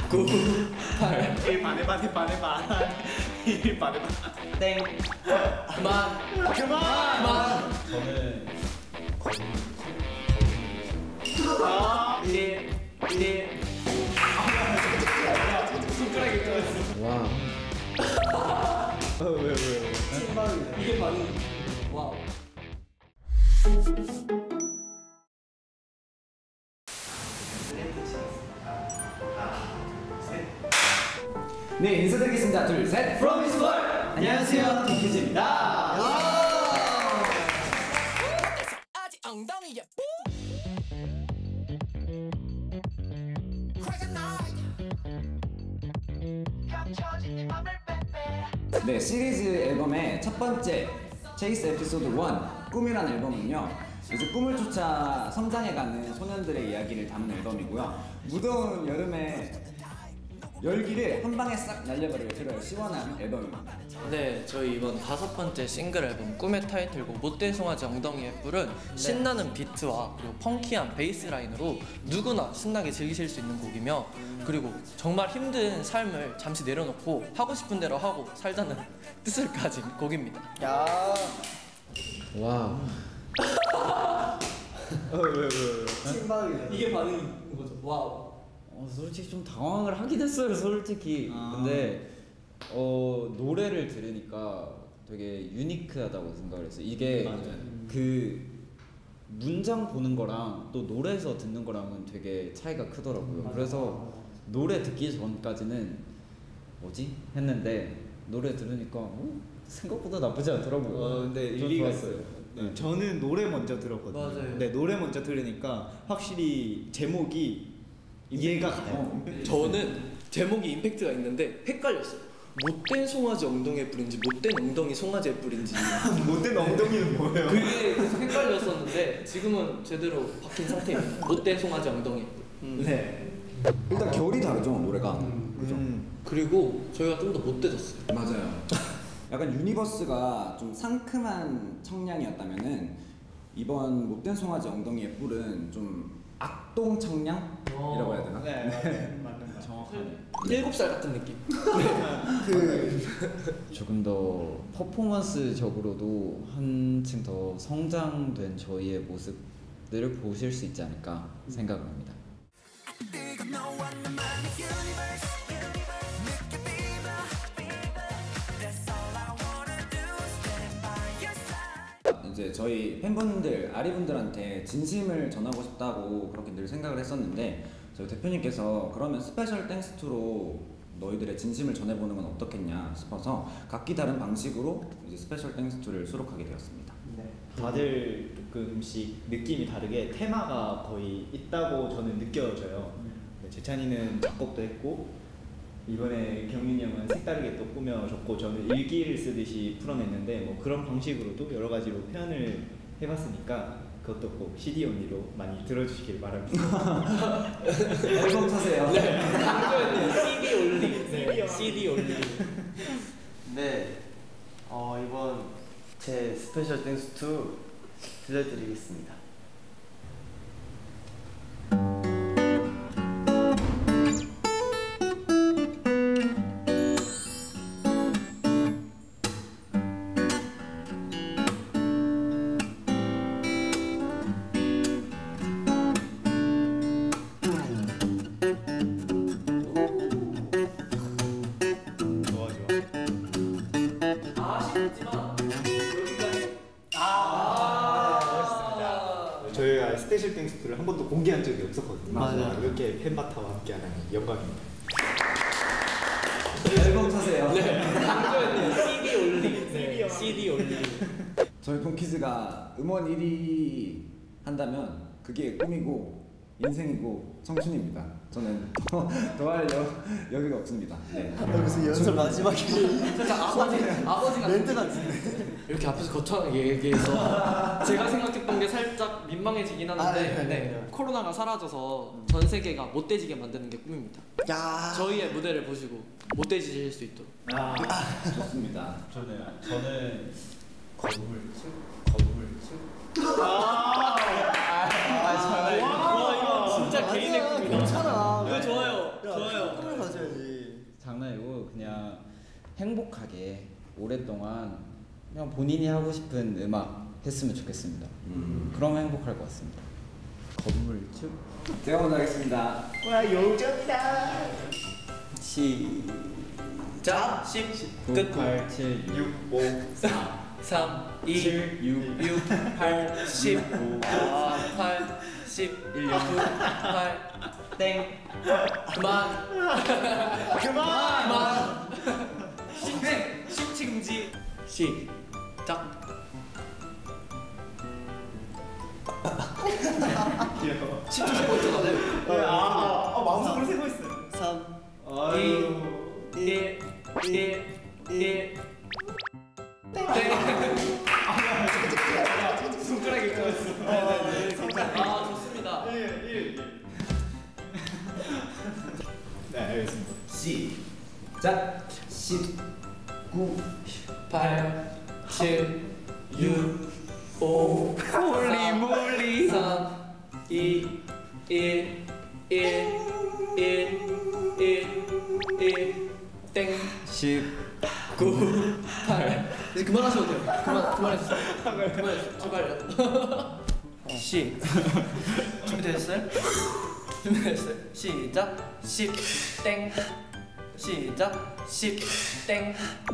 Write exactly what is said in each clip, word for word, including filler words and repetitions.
구, 팔. 일 반에 반에 반에 반. 일 반에 반. 땡. 그만. 그만. 그만. 저는 거북. 아, 일, 일. 손가락이 떨어졌어. 와. 어, 왜, 왜, 왜? 신발이네. 이게 반응. 와우. 네, 인사드리겠습니다. 둘, 셋. From His World. 안녕하세요, 딩키즈입니다. 아직 엉덩이에 네, 시리즈 앨범의 첫 번째 체이스 에피소드 일 꿈이란 앨범은요, 이제 꿈을 쫓아 성장해가는 소년들의 이야기를 담은 앨범이고요. 무더운 여름에 열기를 한 방에 싹 날려버릴 그런 시원한 앨범입니다. 네, 저희 이번 다섯 번째 싱글 앨범 꿈의 타이틀곡 못된 송아지 엉덩이의 뿔은 신나는 비트와 그리고 펑키한 베이스 라인으로 누구나 신나게 즐기실 수 있는 곡이며, 그리고 정말 힘든 삶을 잠시 내려놓고 하고 싶은 대로 하고 살자는 뜻을 가진 곡입니다. 야. 와. 어, 왜, 왜, 왜? 신박이네. 이게 반응인 거죠. 와우. 어, 솔직히 좀 당황을 하긴 했어요, 솔직히. 아. 근데 어, 노래를 들으니까 되게 유니크하다고 생각을 했어요. 이게 맞아요. 그 문장 보는 거랑 또 노래에서 듣는 거랑은 되게 차이가 크더라고요. 맞아. 그래서 노래 듣기 전까지는 뭐지? 했는데 노래 들으니까 어? 생각보다 나쁘지 않더라고요. 어, 근데 전 일리가 좋았어요. 있어요. 네. 저는 노래 먼저 들었거든요. 맞아요. 네, 노래 먼저 들으니까 확실히 제목이 이해가 가요. 저는 제목이 임팩트가 있는데 헷갈렸어요. 못된 송아지 엉덩이의 뿔인지 못된 엉덩이 송아지의 뿔인지 못된 엉덩이는 뭐예요? 그게 계속 헷갈렸었는데 지금은 제대로 박힌 상태입니다. 못된 송아지 엉덩이의 뿔. 음. 네. 일단 결이 다르죠, 노래가. 그죠? 음. 그리고 저희가 좀 더 못돼졌어요. 맞아요. 약간 유니버스가 좀 상큼한 청량이었다면은 이번 못된 송아지 엉덩이의 뿔은 좀 악동 청량이라고 해야 되나? 네, 맞는 맞는 정확하네. 일곱 살 같은 느낌. 그 조금 더 퍼포먼스적으로도 한층 더 성장된 저희의 모습들을 보실 수 있지 않을까 생각을 합니다. 이제 저희 팬분들, 아리분들한테 진심을 전하고 싶다고 그렇게 늘 생각을 했었는데, 저희 대표님께서 그러면 스페셜 땡스투로 너희들의 진심을 전해보는 건 어떻겠냐 싶어서 각기 다른 방식으로 이제 스페셜 땡스투를 수록하게 되었습니다. 네. 다들 조금씩 느낌이 다르게 테마가 거의 있다고 저는 느껴져요. 네, 재찬이는 작곡도 했고 이번에 경윤이 형은 색다르게 또 꾸며줬고 저는 일기를 쓰듯이 풀어냈는데 뭐 그런 방식으로도 여러 가지로 표현을 해봤으니까 그것도 꼭 씨디 온리로 많이 들어주시길 바랍니다. 앨범 사세요. 네, 강조했네요. 씨디 올리. 네, 씨디 올리. 네, 어, 이번 제 스페셜 땡스 투 들려드리겠습니다. 저희가 스페셜 땡스투를 한 번도 공개한 적이 없었거든요. 맞아요. 이렇게 팬바타와 함께하는 영광입니다. 앨범 사세요. 네, 강조했네요. 씨디 올리. 네, 씨디 올리. 저희 폰키즈가 음원 일 위 한다면 그게 꿈이고 인생이고 청춘입니다. 저는 더, 더할 여유가 없습니다. 네. 무슨 연설 마지막에 살짝 아버지, 아버지가 멘트 같은데. 이렇게 앞에서 거창하게 얘기해서 제가 생각했던 게 살짝 민망해지긴 하는데 아, 네, 네, 네, 네. 코로나가 사라져서 전 세계가 못돼지게 만드는 게 꿈입니다. 야. 저희의 무대를 보시고 못돼지실 수 있도록. 아, 좋습니다. 저는 저는 거북을 거북을 아, 와, 이거 진짜 개인의 꿈이다. 괜찮아. 이거 좋아요. 좋아요. 꿈을 장난이고 그냥 행복하게 오랫동안 그냥 본인이 하고 싶은 음악 했으면 좋겠습니다. 음. 그러면 행복할 것 같습니다. 건물주? 제가 먼저 하겠습니다. 와 요정이다. 시작. 십 끝. 팔, 칠, 육, 육, 오, 사, 삼, 이, 칠, 육, 육, 팔, 십, 아, 팔, 십, 구, 팔, 땡. 그만. 그만. 그만. 십, 십칭지. 시작. 귀여워. 십 초 세고 있잖아요. 아, 아, 아, 마음속으로 세고 있어요. 삼, 아유. 일, 일, 일. 땡. 손가락이 꺼졌어. 아, 좋습니다. 일, 일. 네, 알겠습니다. 시작. 십구. 팔, 칠, 육, 오, 몰리 몰리. 삼, 이, 일, 일, 일, 일, 일, 땡. 십. 구, 팔. 이제 그만하셔도 돼요. 그만, 그만했어. 그만했어. 제발요. 시. 준비됐어요? 준비됐어요? 시작. 십, 땡. 시작. 십, 땡.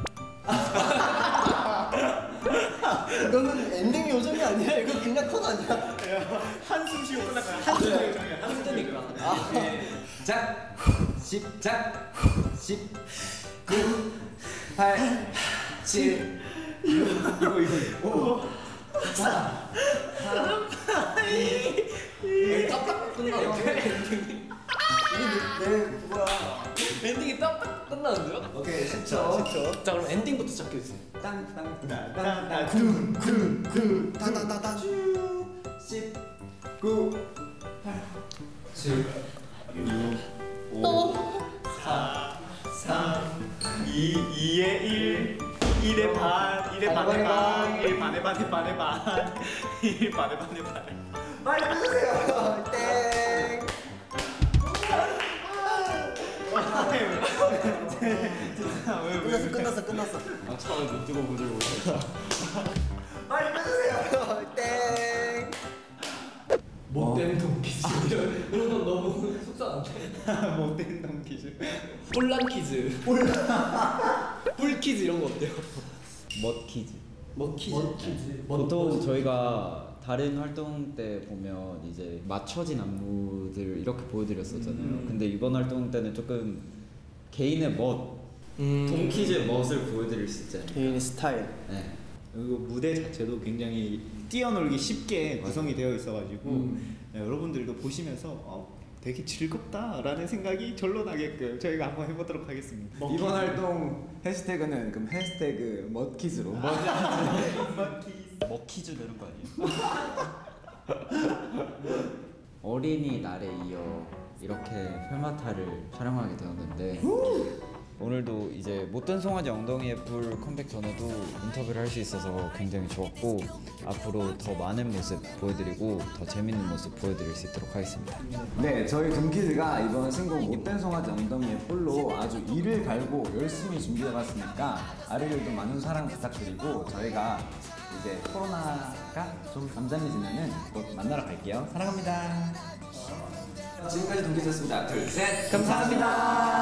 이거는 엔딩 요정이 아니라 이거 그냥 컷 아니야? 한숨 쉬고 끝날 거야. 한숨 쉬고 요정이야. 한숨 쉬고. 힘드니까. 아, 시작. 십작. 십구. 팔. 칠. 이거 이거. 오. 사. 딱딱 끝나는데 엔딩이. 네, 뭐야? 엔딩이 딱딱 끝나는데요? 오케이. 십 초. 십 초. 자 그럼 엔딩부터 시작해주세요. 땅땅땅땅땅. 쿵쿵쿵 따다다다. 십구. 팔. 칠. 오, 사, 삼, 이, 이에 일, 일에 반, 일에 반에 반, 일 반에 반에 반에 반, 일 반에 반에 반. 빨리 해주세요. 땡. 끝났어, 끝났어, 끝났어. 아, 처음에 못 뜨고 보질 못했다. 빨리 해주세요. 땡. 못된 동키즈. 이런 건 너무 속상한데. 못된 놈 퀴즈. 뿔란 퀴즈. 뿔 퀴즈 이런 거 어때요? 멋키즈. 먹퀴즈. 먹퀴즈. 보통 저희가 다른 활동 때 보면 이제 맞춰진 안무들 이렇게 보여드렸었잖아요. 음. 근데 이번 활동 때는 조금 개인의 멋, 음. 동키즈의 멋을 보여드릴 수 있잖아요. 개인의 스타일. 네. 그리고 무대 자체도 굉장히 뛰어놀기 쉽게 구성이 되어 있어가지고 음. 네, 여러분들도 보시면서 어, 되게 즐겁다라는 생각이 절로 나게끔 저희가 한번 해보도록 하겠습니다. 이번 활동 해시태그는 그럼 해시태그 멋키즈로. 먹키즈 되는 거 아니에요? 어린이날에 이어 이렇게 펠마타를 촬영하게 되었는데 오늘도 이제 못된 송아지 엉덩이에 불 컴백 전에도 인터뷰를 할 수 있어서 굉장히 좋았고 앞으로 더 많은 모습 보여드리고 더 재밌는 모습 보여드릴 수 있도록 하겠습니다. 네, 저희 동키즈가 이번 신곡 못된 송아지 엉덩이에 뿔로 아주 이를 갈고 열심히 준비해봤으니까 아리들도 많은 사랑 부탁드리고 저희가 이제 코로나가 좀 잠잠해지면은 곧 만나러 갈게요. 사랑합니다. 지금까지 동키즈였습니다. 둘, 셋, 감사합니다.